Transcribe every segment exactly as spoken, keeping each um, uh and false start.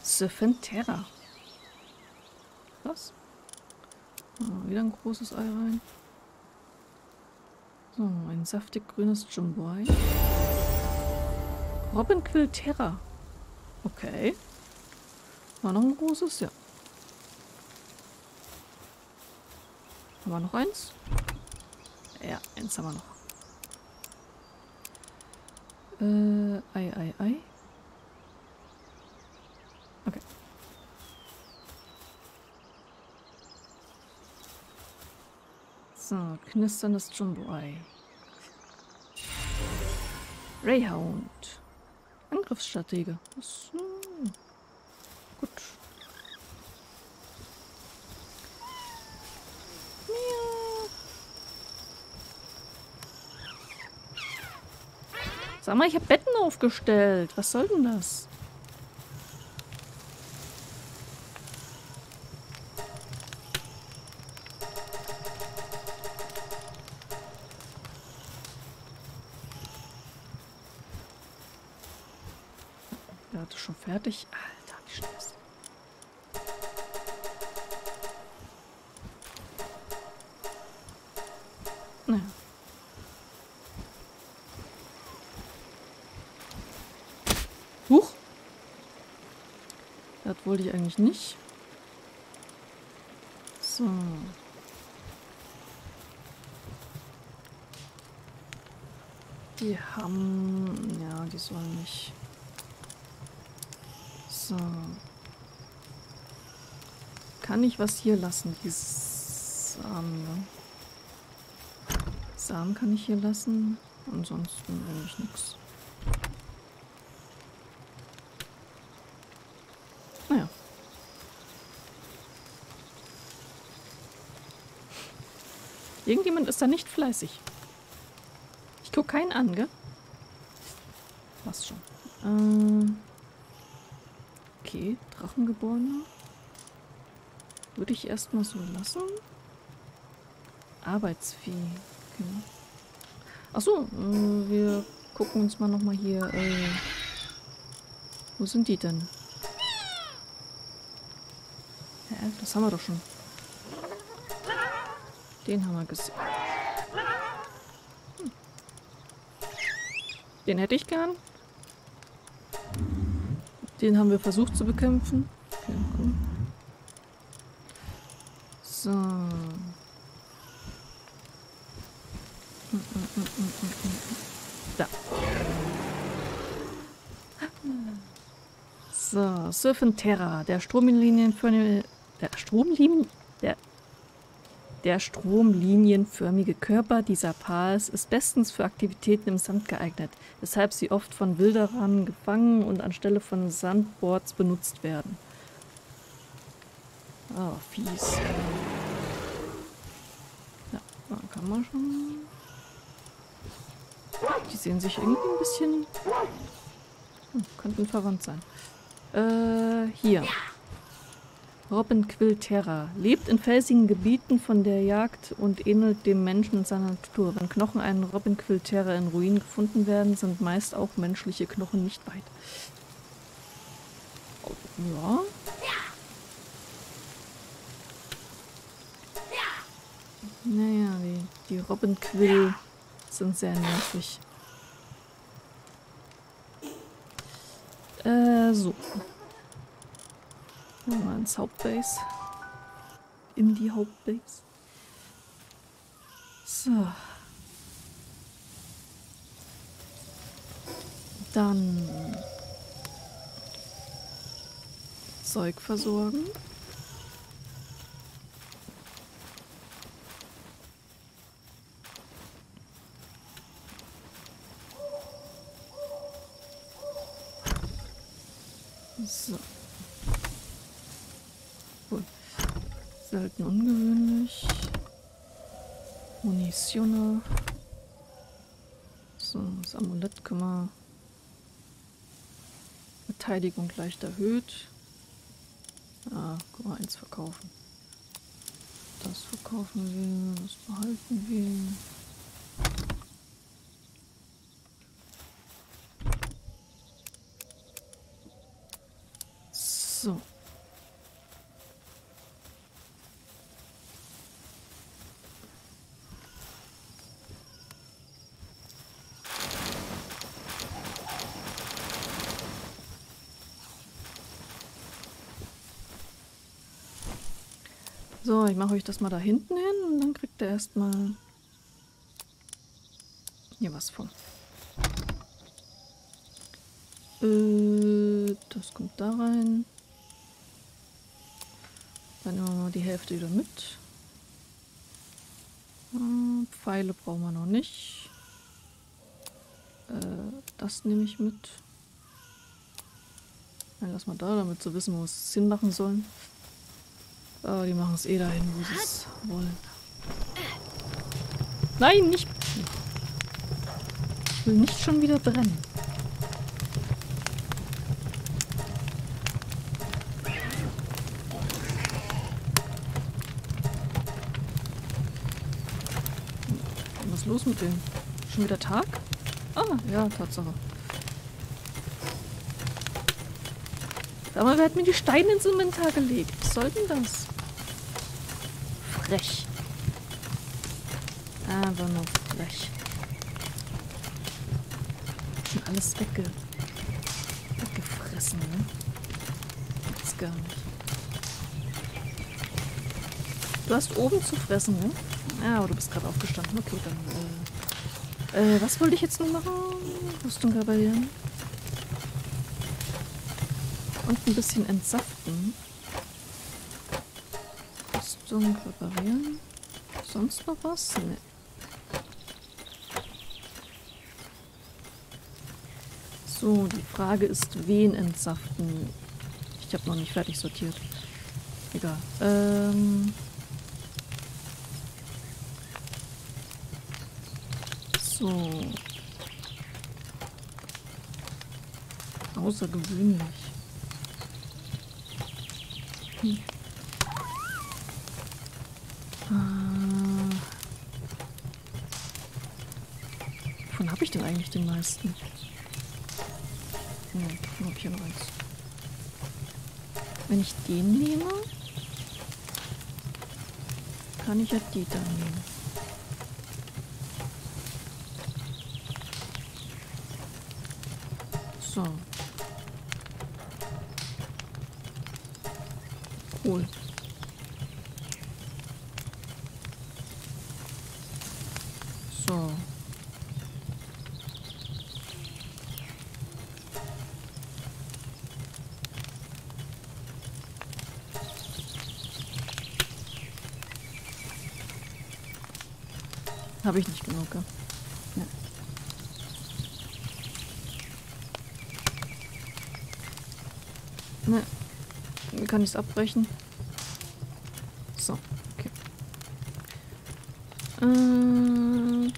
Serpentera. Was? Oh, wieder ein großes Ei rein. So, ein saftig grünes Jumbo-Ei. Robinquill Terra. Okay. War noch ein großes? Ja. Haben wir noch eins? Ja, eins haben wir noch. Äh, Ei, Ei, Ei. Okay. So, knisterndes Jumbo-Ei. Greyhound. Angriffsstratege. Das, hm, gut. Miau. Sag mal, ich habe Betten aufgestellt. Was soll denn das? Der hatte schon fertig. Alter, wie schnell ist das? Naja. Huch! Das wollte ich eigentlich nicht. So. Die haben... Ja, die sollen nicht... So. Kann ich was hier lassen? Die Samen, ne? Samen kann ich hier lassen. Ansonsten eigentlich nichts. Naja. Irgendjemand ist da nicht fleißig. Ich gucke keinen an, gell? Passt schon. Ähm... Okay, Drachengeborener. Würde ich erstmal so lassen. Arbeitsvieh. Okay. Achso, äh, wir gucken uns mal nochmal hier. Äh, wo sind die denn? Hä, das haben wir doch schon. Den haben wir gesehen. Hm. Den hätte ich gern. Den haben wir versucht zu bekämpfen. Okay, cool. So. Da. So, Serpentera, der Stromlinienförmige, der Stromlinien, der, der stromlinienförmige Körper dieser Pals ist bestens für Aktivitäten im Sand geeignet, weshalb sie oft von Wilderern gefangen und anstelle von Sandboards benutzt werden. Oh, fies. Ja, da kann man schon. Die sehen sich irgendwie ein bisschen... Hm, könnten verwandt sein. Äh, hier. Robinquill Terra. Lebt in felsigen Gebieten von der Jagd und ähnelt dem Menschen in seiner Natur. Wenn Knochen einen Robinquill Terra in Ruinen gefunden werden, sind meist auch menschliche Knochen nicht weit. Oh, ja. Naja, die, die Robinquill sind sehr nervig. Äh, so. Mal ins Hauptbase. In die Hauptbase. So. Dann Zeug versorgen. So. Cool. Selten ungewöhnlich. Munition. So, das Amulett können wir. Verteidigung leicht erhöht. Ah, guck mal, eins verkaufen. Das verkaufen wir, das behalten wir. So. So, ich mache euch das mal da hinten hin und dann kriegt er erstmal hier was von. Äh, das kommt da rein. Dann nehmen wir mal die Hälfte wieder mit. Äh, Pfeile brauchen wir noch nicht. Äh, das nehme ich mit. Dann lassen wir da, damit sie wissen, wo es Sinn machen sollen. Oh, die machen es eh dahin, wo sie es wollen. Nein, nicht. Ich will nicht schon wieder brennen. Was ist los mit dem? Schon wieder Tag? Ah, ja, Tatsache. Aber wer hat mir die Steine ins Inventar gelegt? Was soll denn das? Frech. Aber nur frech. Schon alles wegge weggefressen, ne? Gibt's gar nicht. Du hast oben zu fressen, ne? Ja, aber du bist gerade aufgestanden. Okay, dann, äh... Äh, was wollte ich jetzt noch machen? Rüstung reparieren. Und ein bisschen entsaften. Rüstung reparieren. Sonst noch was? Ne. So, die Frage ist, wen entsaften? Ich habe noch nicht fertig sortiert. Egal. Ähm... So. Außergewöhnlich. Hm. Äh, wovon habe ich denn eigentlich den meisten? Hm, ich habe hier noch eins. Wenn ich den nehme, kann ich ja die dann nehmen. So. Cool. So. Habe ich nicht genug, ja. Ja. Ne. Wie kann ich es abbrechen? So, okay. Ähm,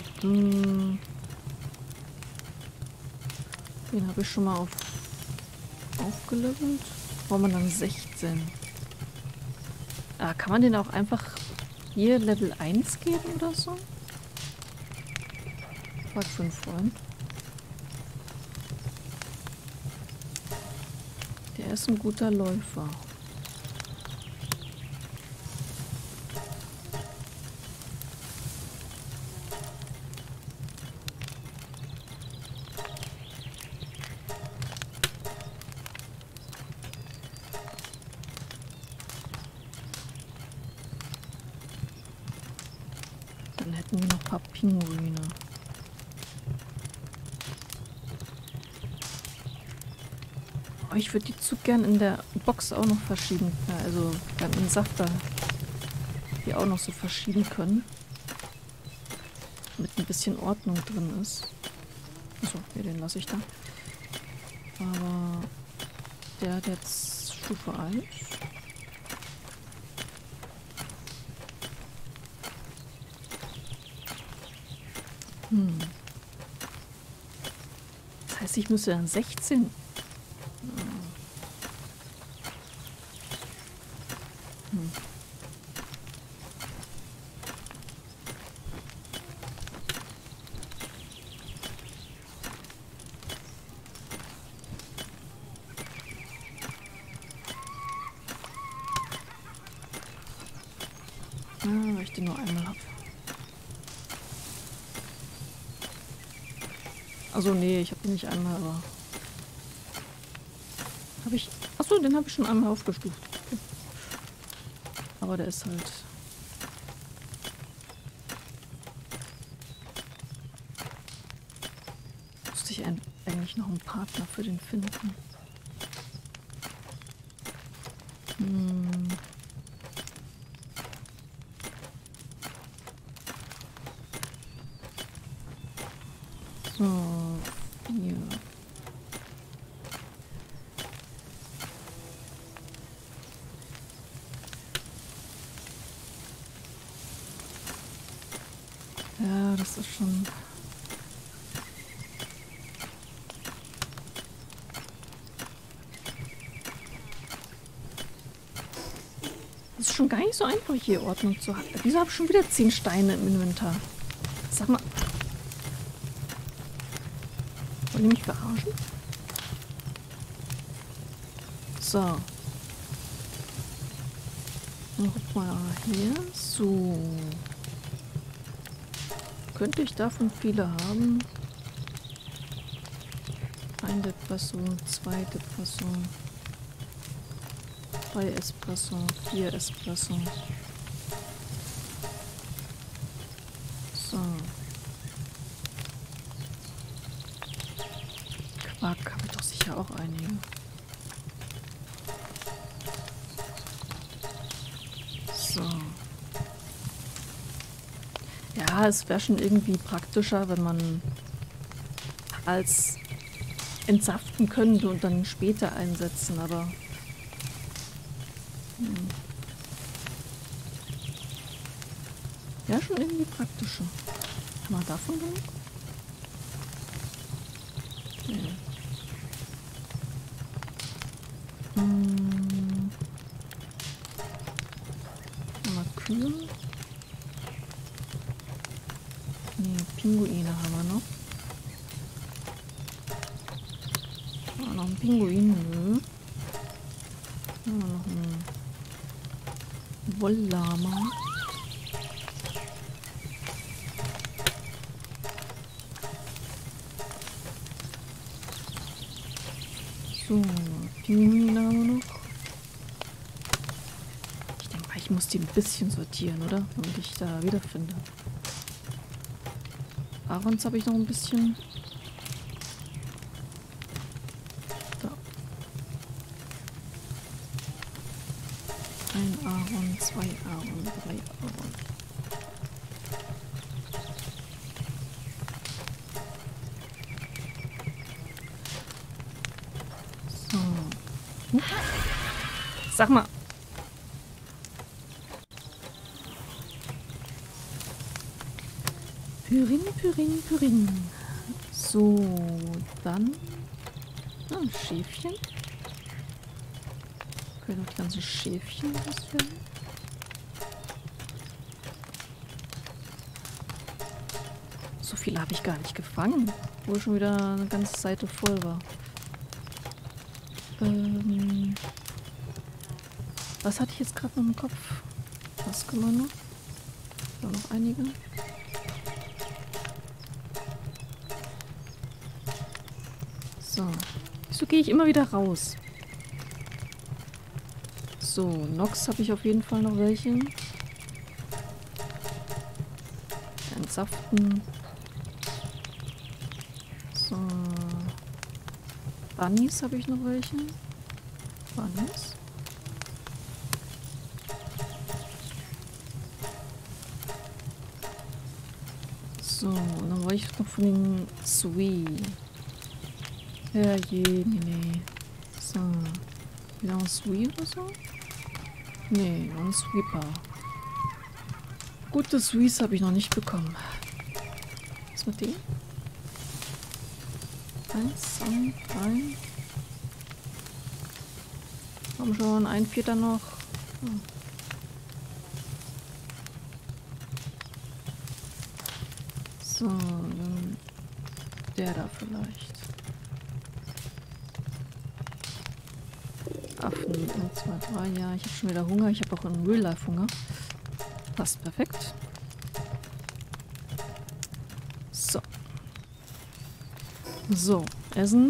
den habe ich schon mal auf aufgelevelt. Braucht man dann sechzehn. Ah, kann man den auch einfach hier Level eins geben oder so? Was für ein Freund. Der ist ein guter Läufer. Dann hätten wir noch ein paar Pinguine. Oh, ich würde die zu gern in der Box auch noch verschieben. Ja, also beim Entsafter die auch noch so verschieben können. Damit ein bisschen Ordnung drin ist. Achso, okay, den lasse ich da. Aber der hat jetzt Stufe eins. Hm. Das heißt, ich müsste dann sechzehn. Hm. ich den nur einmal habe. Also nee, ich habe den nicht einmal, aber... Habe ich... Achso, den habe ich schon einmal aufgestuft. Okay. Aber der ist halt... Müsste ich eigentlich noch einen Partner für den finden. Hm... So, hier. Ja, das ist schon... Das ist schon gar nicht so einfach, hier Ordnung zu halten. Wieso habe ich schon wieder zehn Steine im Inventar? Sag mal... Wollt ihr mich verarschen? So. Dann guck mal hier. So. Könnte ich davon viele haben? Ein Espresso, zwei Espresso, drei Espresso, vier Espresso. So. Quark habe ich doch sicher auch einige. So. Ja, es wäre schon irgendwie praktischer, wenn man als entsaften könnte und dann später einsetzen, aber hm. Ja, schon irgendwie praktischer. Kann man davon genug? Nee. Hm. Mal Kühe. Nee, Pinguine haben wir noch. Ah, noch ein Pinguin, nö. Ja, noch ein Wolllama. So, Pinguine haben wir noch. Ich denke mal, ich muss die ein bisschen sortieren, oder? Damit ich da wiederfinde. Aarons habe ich noch ein bisschen. Da. Ein Aaron, zwei Aaron, drei Aaron. So. Hm? Sag mal. Pyrin, Pyrin, Pyrin. So, dann. Ah, ein Schäfchen. Können auch die ganzen Schäfchen loswerden. So viele habe ich gar nicht gefangen, wo schon wieder eine ganze Seite voll war. Ähm, was hatte ich jetzt gerade noch im Kopf? Was können wir noch? Da noch einige. So. Wieso gehe ich immer wieder raus? So, Nox habe ich auf jeden Fall noch welche. Entsaften. So. Bunnies habe ich noch welche. Bunnies. So, und dann wollte ich noch von den Sweet. Ja, je, nee, nee. So. Wieder ein Sweep oder so? Nee, noch ein Sweeper. Gute Sweeps habe ich noch nicht bekommen. Was mit dem? Eins, zwei, drei. Komm schon, ein Vierter noch. Hm. So, dann der da vielleicht. Affen, eins, zwei, drei, ja, ich habe schon wieder Hunger. Ich habe auch in Real Life Hunger. Passt perfekt. So. So, Essen.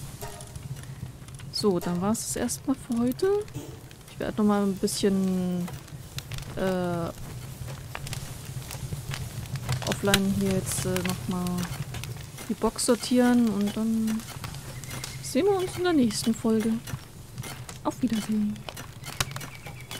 So, dann war es erstmal für heute. Ich werde noch mal ein bisschen äh, offline hier jetzt äh, noch mal die Box sortieren und dann sehen wir uns in der nächsten Folge. Auf Wiedersehen.